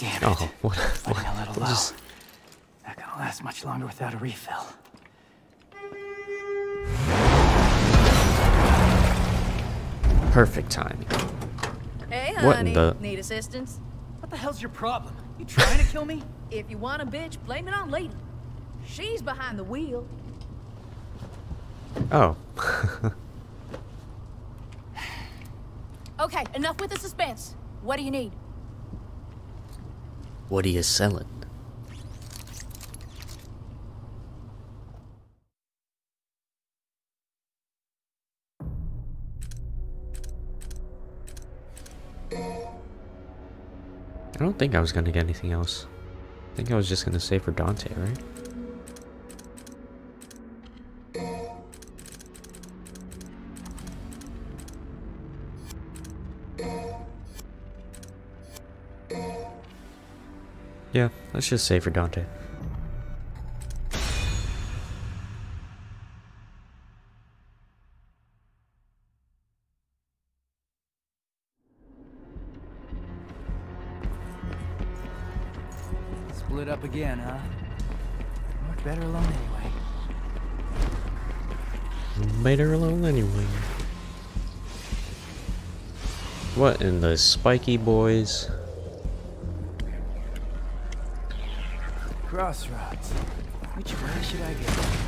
Damn it. Oh, what? Running a little low. Just... Not gonna last much longer without a refill. Perfect timing. Hey, What honey. in the... Need assistance? What the hell's your problem? You trying to kill me? If you want a bitch, blame it on Lady. She's behind the wheel. Oh. Okay, enough with the suspense. What do you need? What are you selling? I don't think I was gonna get anything else. I think I was just gonna save for Dante, right? Yeah, let's just save for Dante. Split up again, huh? Much better alone anyway. Better alone anyway. What in the spiky boys? Crossroads. Which way should I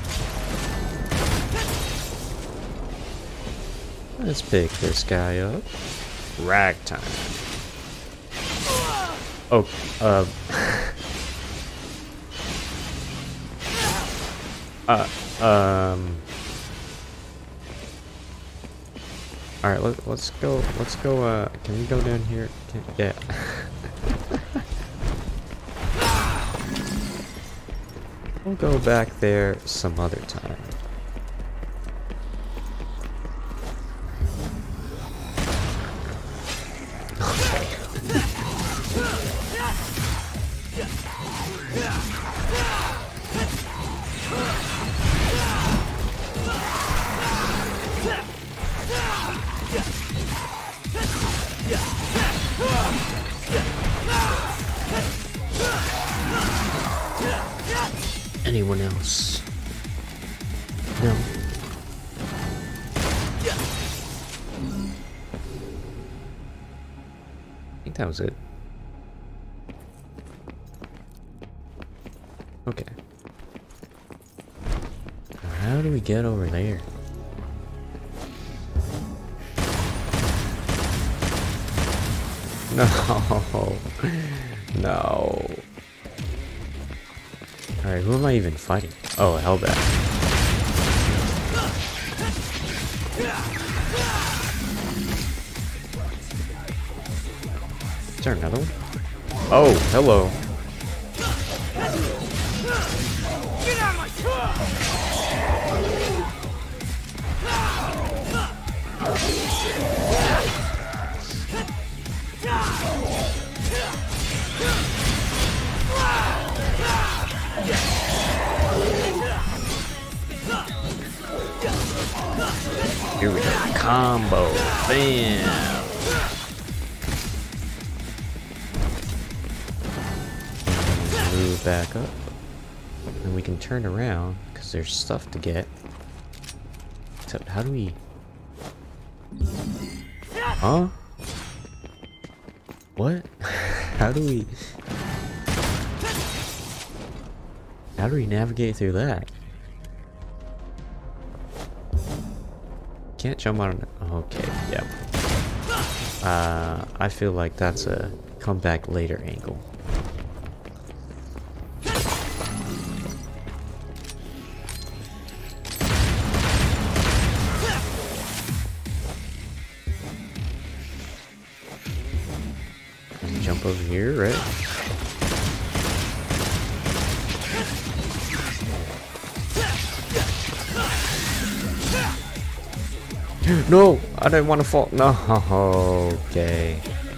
go? Let's pick this guy up. Ragtime. Oh, Alright, let's go, can we go down here? Yeah. We'll go back there some other time. Anyone else? No. I think that was it. Okay. How do we get over there? No. No. Alright, who am I even fighting? Oh, Hellbat. Is there another one? Oh, hello. Get out of my Here we go. Combo. Bam. Move back up. And we can turn around because there's stuff to get. Except, how do we... Huh? What? How do we navigate through that? Can't jump on it. Okay, yep. I feel like that's a come back later angle. Jump over here, right? No, I didn't want to fall. No, okay.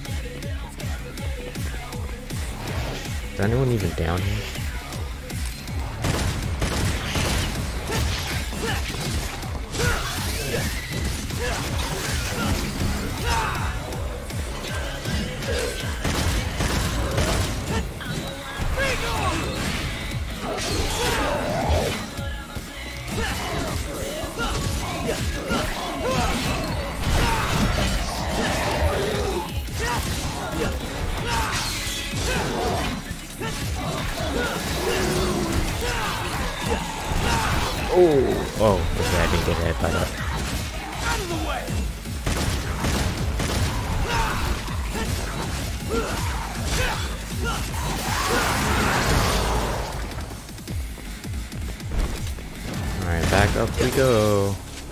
Is anyone even down here? Oh, okay, I didn't get hit by that. Out of the way! Alright, back up we go.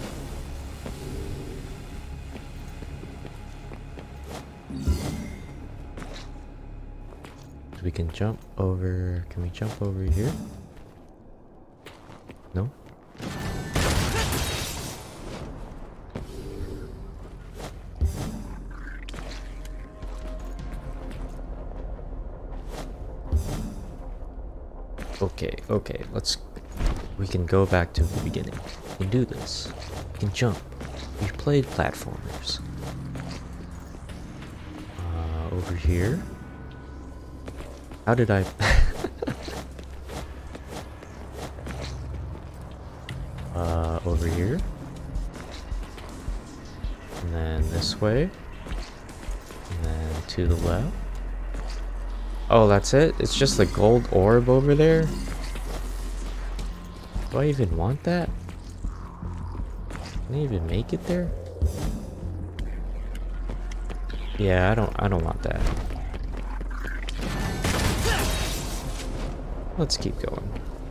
We can jump over. Can we jump over here? No? Okay, we can go back to the beginning. We can do this. We can jump. We've played platformers. Over here. How did I... over here. And then this way. And then to the left. Oh, that's it? It's just the gold orb over there? Do I even want that? Can I even make it there? Yeah, I don't want that. Let's keep going.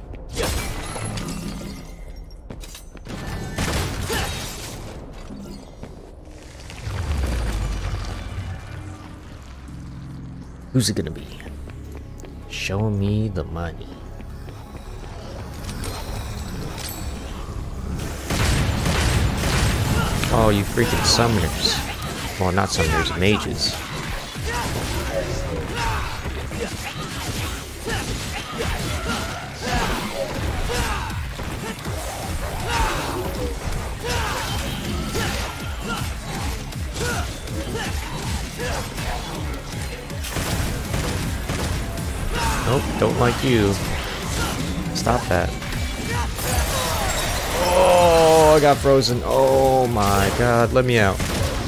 Who's it gonna be? Show me the money. Oh, you freaking summoners. Well, not summoners, mages. Nope, don't like you. Stop that. Oh, I got frozen. Oh my god, let me out.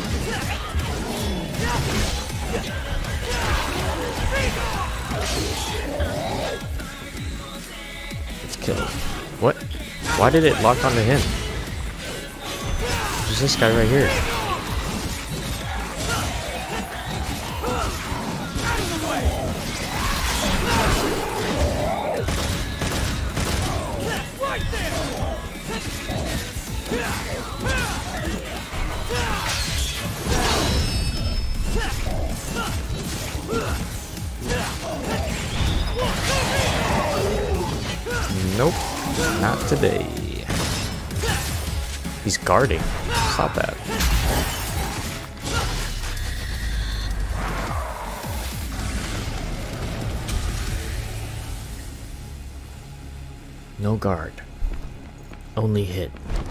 Let's kill him. What? Why did it lock onto him? There's this guy right here. Nope, not today. He's guarding. Stop that. No guard. Only hit.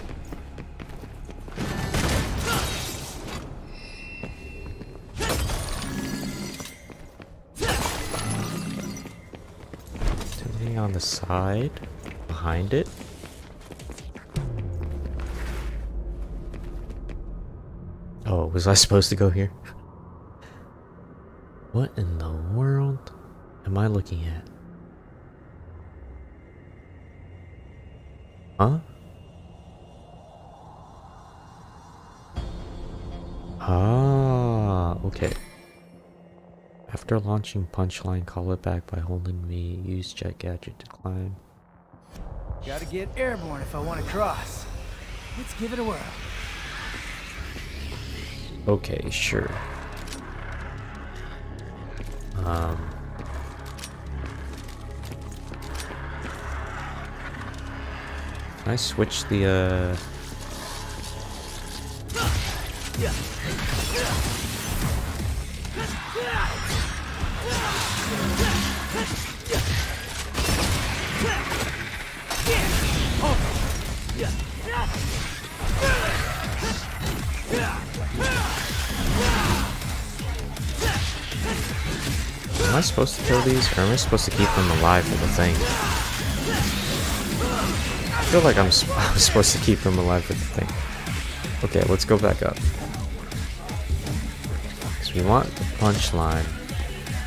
Something on the side, behind it. Oh, was I supposed to go here? What in the world am I looking at? Huh? Ah, okay. After launching punchline, call it back by holding me. Use jet gadget to climb. Gotta get airborne if I want to cross. Let's give it a whirl. Okay, sure. Can I switch the Am I supposed to kill these, or am I supposed to keep them alive for the thing? I feel like I'm supposed to keep them alive for the thing. Okay, let's go back up. Because we want the punchline.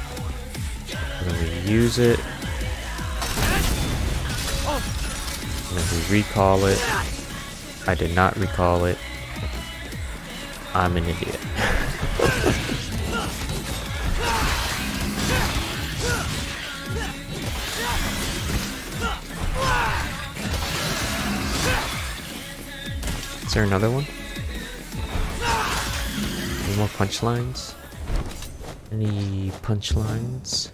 And then we use it. And If we recall it, I did not recall it. I'm an idiot. Is there another one? Any more punchlines? Any punchlines?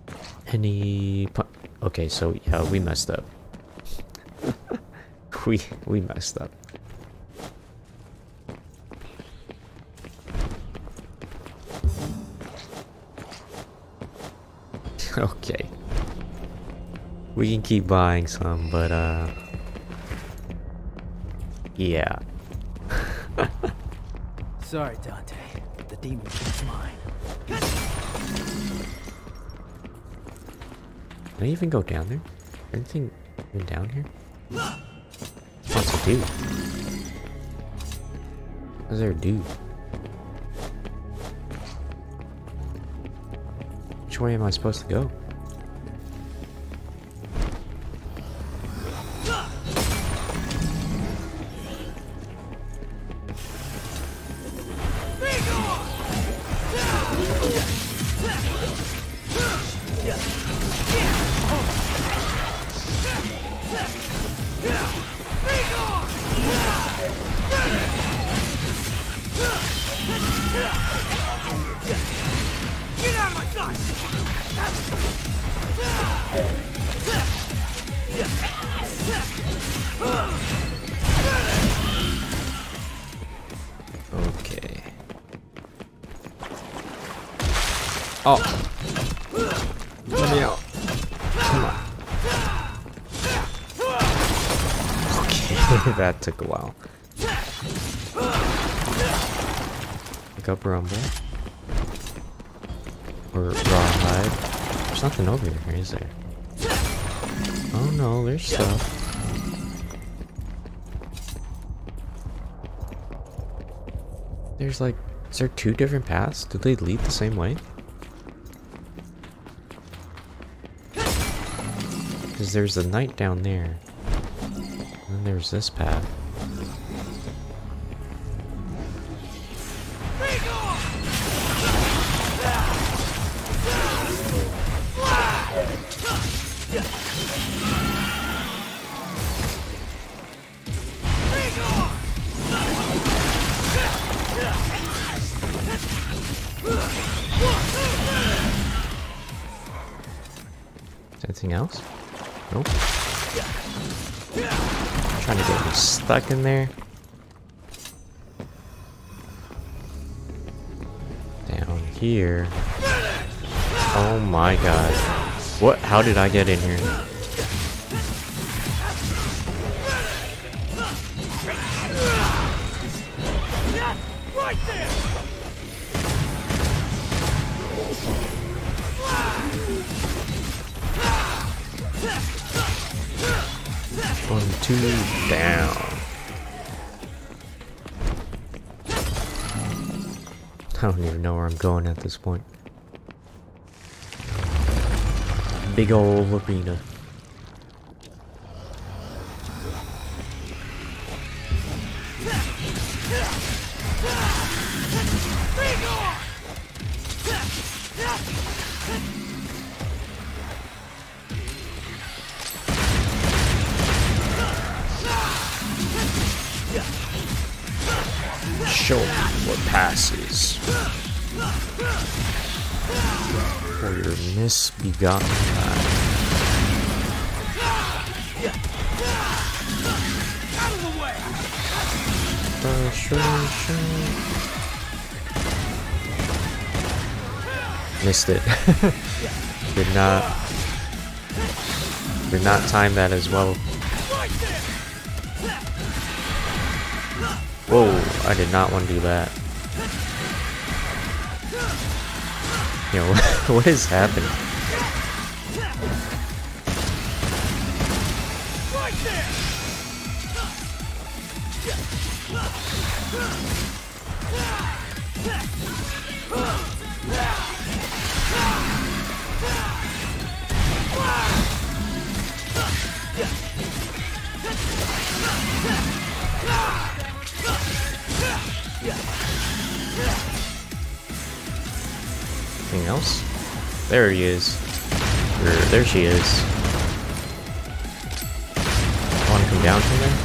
Okay, so yeah, we messed up. we messed up. Okay. We can keep buying some, but yeah. Sorry, Dante. The demon is mine. Can I even go down there? Anything even down here? What's it do? What does there do? Which way am I supposed to go? Okay. Oh! Let me out. Come on. Okay, that took a while. Pick up Rumble. Or Rawhide. There's nothing over here, is there? Oh no, there's stuff. There's like, is there two different paths? Do they lead the same way? Because there's the knight down there. And then there's this path. Anything else? Nope. Trying to get me stuck in there. Down here. Oh my god. What? How did I get in here? Right there! 1, 2, down. I don't even know where I'm going at this point. Big old arena. Show me what passes for your misbegotten time. Out of the way! Frustration. Missed it. Did not time that as well. Whoa, I did not want to do that. Yo, what is happening? Anything else? There he is. Or there she is. Want to come down from there?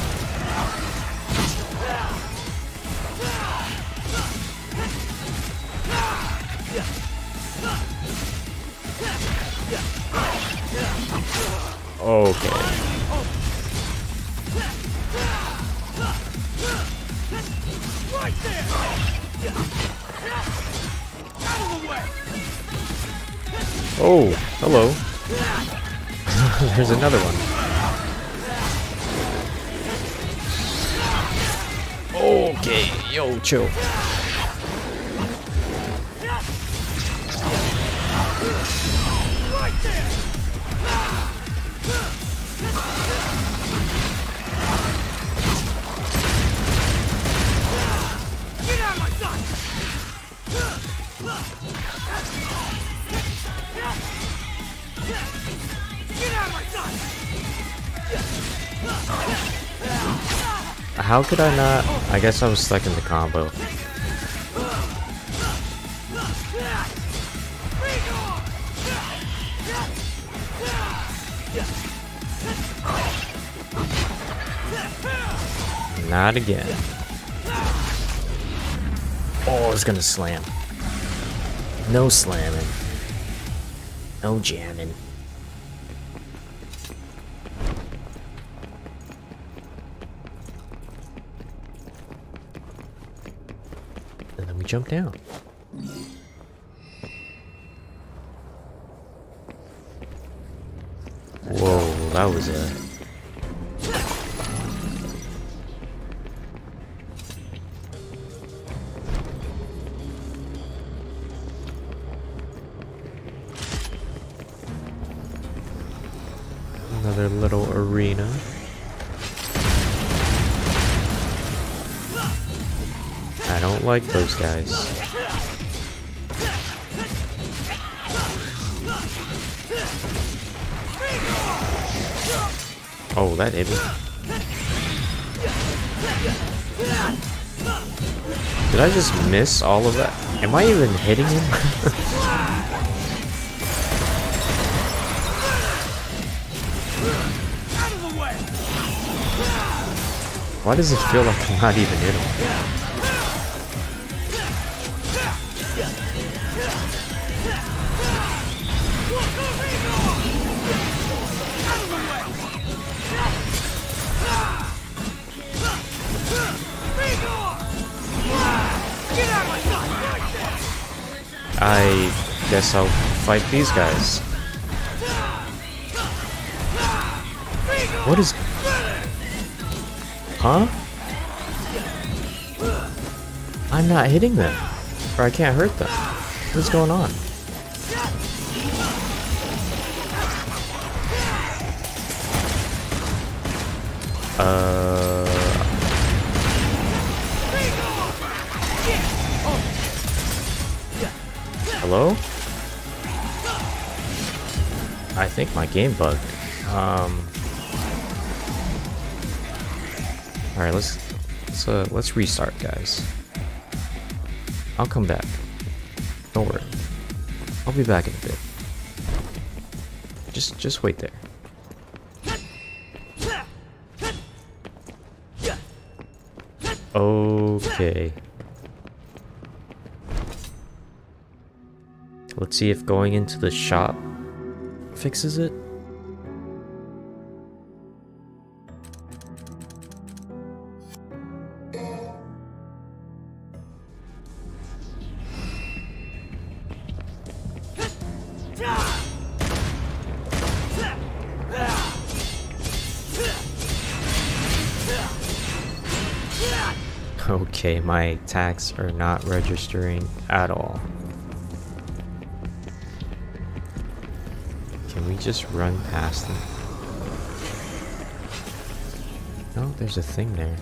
Okay. Oh, hello. There's another one. Okay, yo, chill. How could I not? I guess I was stuck in the combo. Not again. Oh, I was gonna slam. No slamming. No jamming. And then we jump down. Whoa, that was a... Another little arena. I don't like those guys. Oh, that hit me. Did I just miss all of that? Am I even hitting him? Why does it feel like I'm not even in him? I guess I'll fight these guys. What is... Huh? I'm not hitting them. Or I can't hurt them. What's going on? Hello? I think my game bugged. Alright, let's restart, guys. I'll come back. Don't worry. I'll be back in a bit. Just wait there. Okay. Let's see if going into the shop fixes it. Okay, my attacks are not registering at all. Can we just run past them? No, there's a thing there.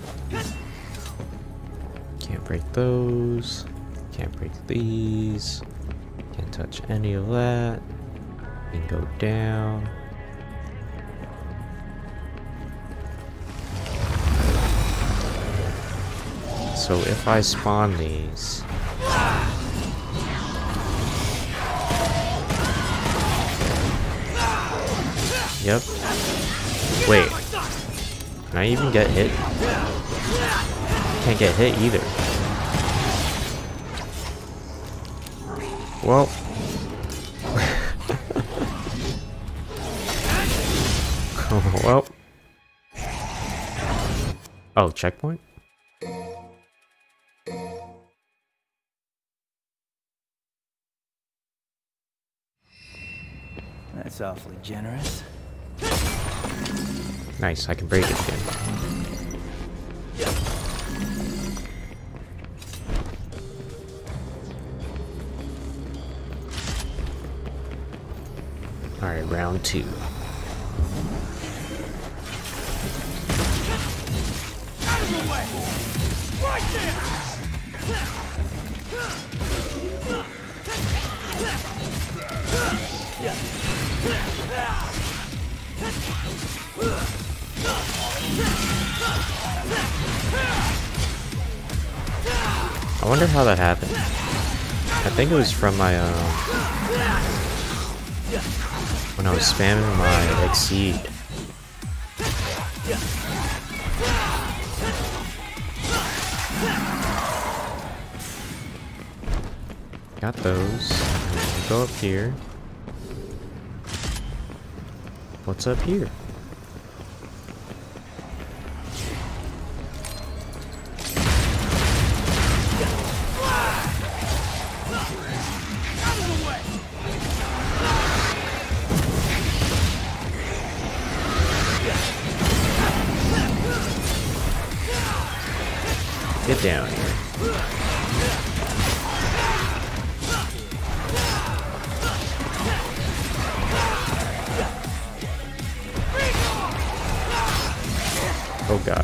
Can't break those. Can't break these. Can't touch any of that. We can go down. So if I spawn these... Yep. Wait. Can I even get hit? Can't get hit either. Well. Well. Oh, checkpoint? That's awfully generous. Nice, I can break it again. Alright, round 2. Right there! I wonder how that happened. I think it was from my when I was spamming my Exceed. Got those. Go up here. What's up here? Get down here. Oh god.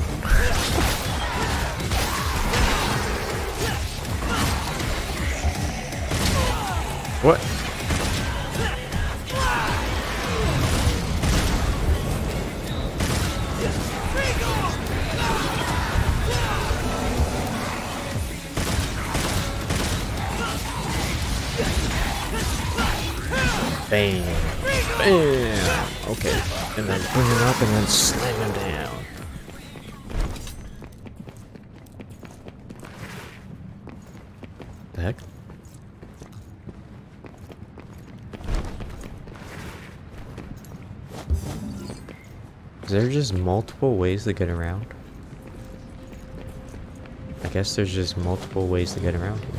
What? Bam. Bam. Okay. And then bring him up and then slam him down. The heck? Is there just multiple ways to get around? I guess there's just multiple ways to get around here.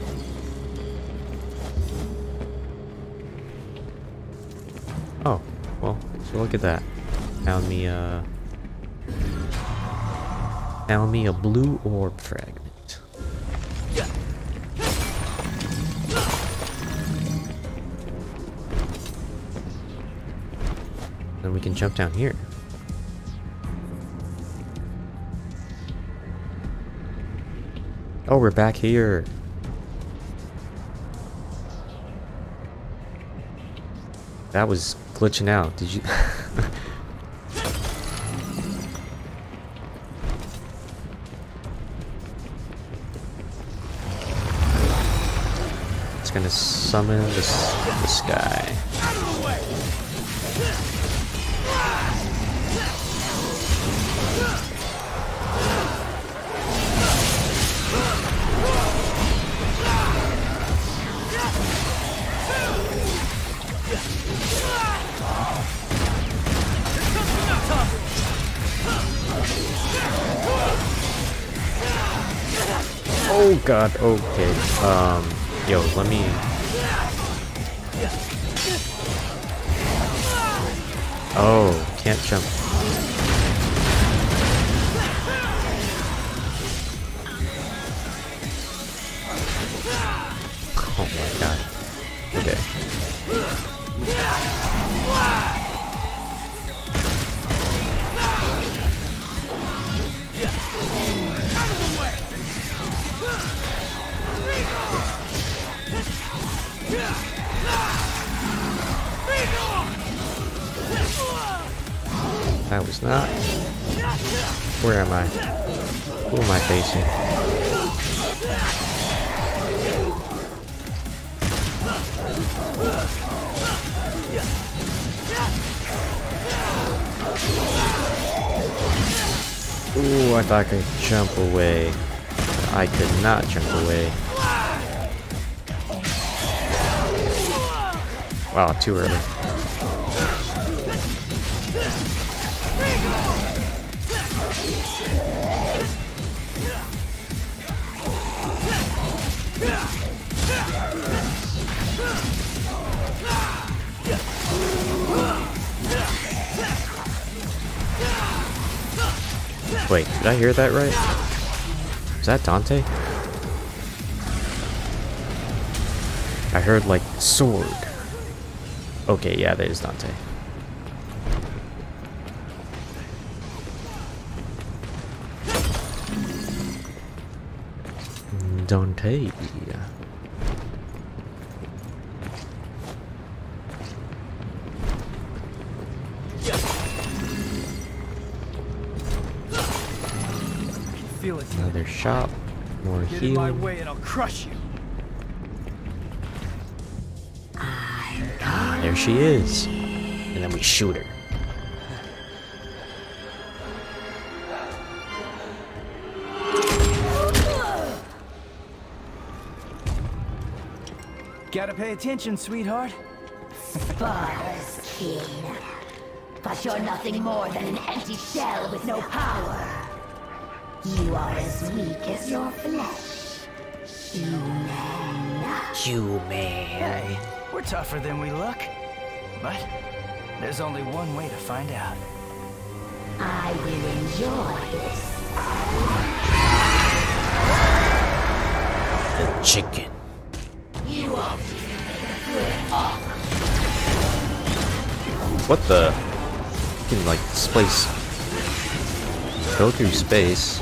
Oh, well, so look at that. Found me a blue orb fragment. Then we can jump down here. Oh, we're back here. That was glitching out. Did you? It's gonna summon this guy. Oh god, okay. Yo, let me... Oh, can't jump. Oh my god. Okay. That was not... Where am I? Who am I facing? Ooh, I thought I could jump away. I could not jump away. Wow, too early. Wait, did I hear that right? Is that Dante? I heard like sword. Okay, yeah, that is Dante. Dante. Feel it. Another shop. More Get in my healing. way and I'll crush you. Ah, there she is. And then we shoot her. Gotta pay attention, sweetheart. Sparta's king. But you're nothing more than an empty shell with no power. You are as weak as your flesh. Human. Human. We're tougher than we look. But there's only one way to find out. I will enjoy this. The chicken. You won't. What the? You can like space. Go through space.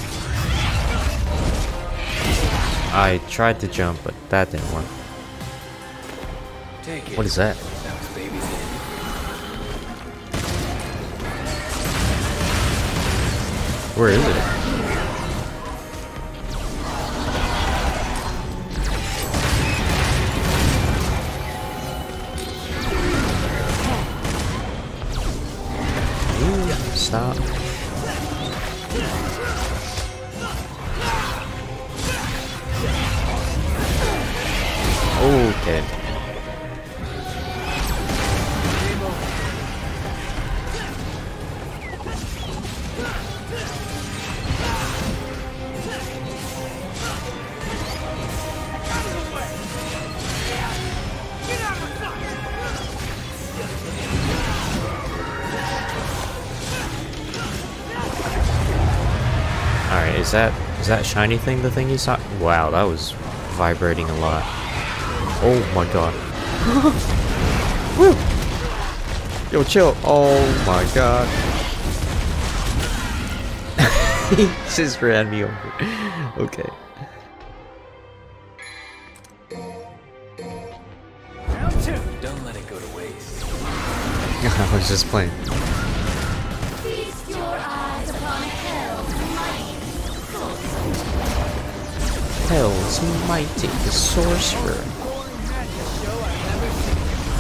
I tried to jump, but that didn't work. Take it. What is that? That was baby's in. Where is it? Ooh, stop. Okay. Alright, is that shiny thing the thing you saw? Wow, that was vibrating a lot. Oh my god. Woo! Yo, chill. Oh my god. He just ran me over. Okay. Round two. Don't let it go to waste. I was just playing. Feast your eyes upon hell's might. Hell's mighty, the sorcerer. Boring magic show I've never seen.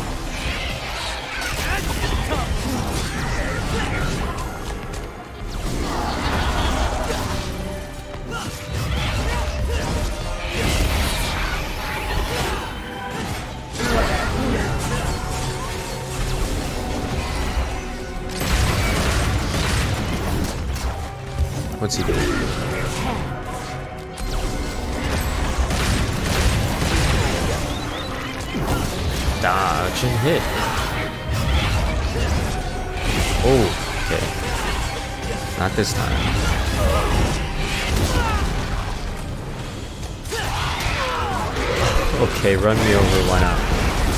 What's he doing? Dodge and hit. Oh, okay. Not this time. Okay, run me over, why not?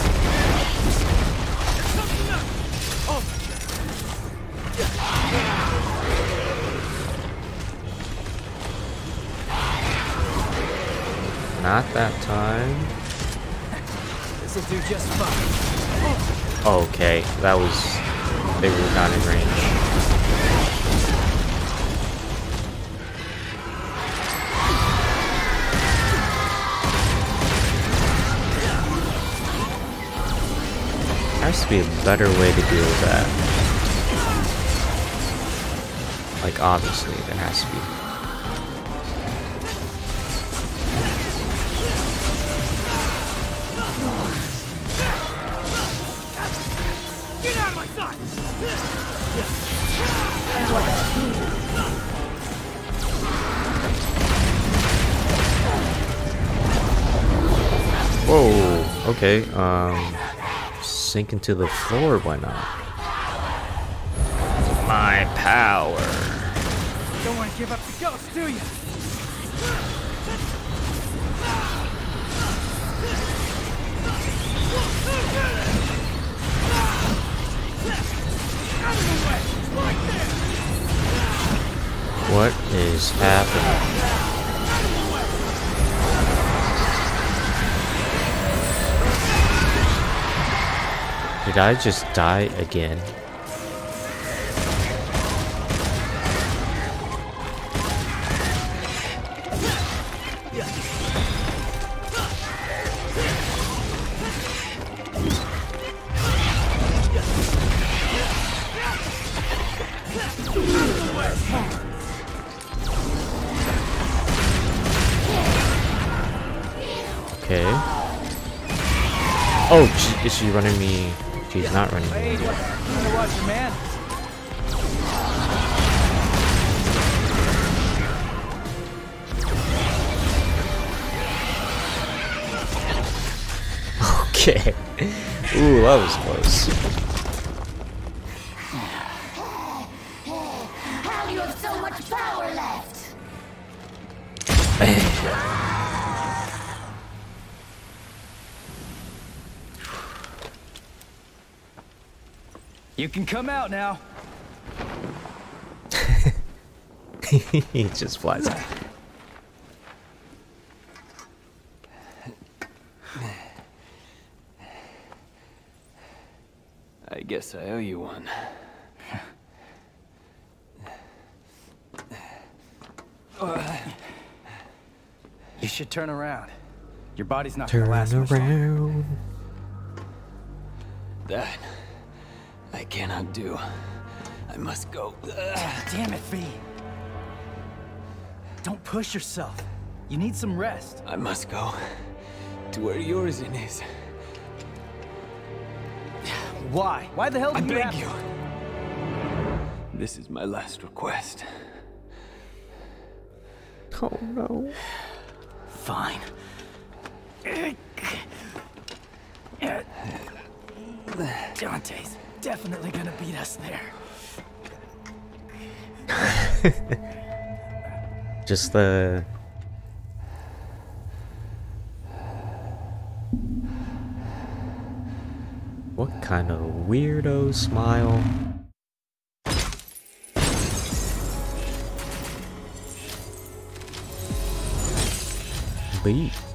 Not that time. This'll do just fine. Okay, that was... They were not in range. There has to be a better way to deal with that. Like, obviously, there has to be. Get out of my sight! Whoa, okay, sink into the floor, why not? My power. Don't want to give up the ghost, do you? What is happening? Did I just die again? Okay. Oh, is she running me? She's not running me. Hey, you wanna watch your man? Okay. Ooh, that was close. How do you have so much power left? You can come out now. He just flies out. I guess I owe you one. You should turn around. Your body's not gonna Turn last much longer. around. That I cannot do. I must go. Damn it, V. Don't push yourself. You need some rest. I must go to where Yorzin is. Why? Why the hell I do you beg have you. This is my last request. Oh no. Fine. Dante's definitely gonna beat us there. Just the... What kind of weirdo smile? Leave.